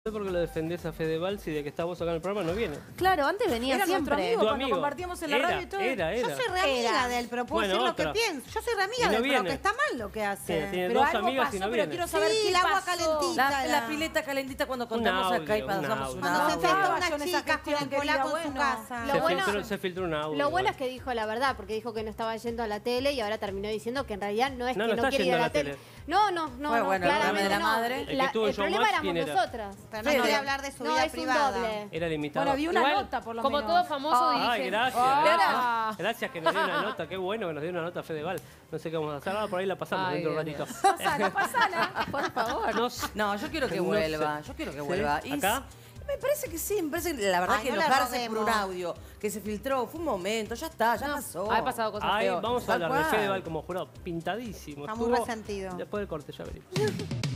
sé por qué lo defendés a Fedeval si de que está vos acá en el programa no viene. Claro, antes venía Era nuestro siempre. amigo Tu cuando amigo. compartíamos en la radio y todo. Era. Yo soy re amiga de él, pero puedo Bueno, decir lo otra. que pienso. Yo soy re Y amiga no de él, pero viene. que está mal lo que hace. Tiene Pero dos algo amigas pasó, y no pero viene. quiero saber Sí, qué el agua pasó. calentita. La pileta calentita cuando contamos audio, acá y un pasamos audio. un Cuando se audio. enfrentó Yo unas en esa chicas con gestión, el querida, polaco en su bueno. casa. Lo bueno- Se filtró un audio. Lo bueno es que dijo la verdad, porque dijo que no estaba yendo a la tele y ahora terminó diciendo que en realidad no es No, que no no está quiere ir a yendo la a la tele. tele. Fue bueno, el claramente meme de la no. madre. El que tuvo El Showmatch, problema éramos ¿quién era? nosotras. Pero no Sí. quiere hablar de su No, vida es un privada. doble. Era el imitador. Bueno, vi una Igual, nota por lo como menos. todo famoso Ay, dirige. gracias. Ah. Gracias que nos dio una nota. Qué bueno que nos dio una nota Fedeval. No sé qué vamos a hacer. Ahora por ahí la pasamos Ay, dentro de un Dios ratito. Pasala. Por favor. No sé. No, yo quiero que No vuelva. sé. Yo quiero que ¿Sí? vuelva. Y ¿Acá? me parece que sí, me parece que la verdad Ay, que no la enojarse por un robemos. audio que se filtró, fue un momento, ya está, ya pasó. Ha pasado cosas Ay, peores. vamos a Tal hablar de cual. Fedeval como jurado. Pintadísimo. Está muy Estuvo- resentido. Después del corte ya veremos.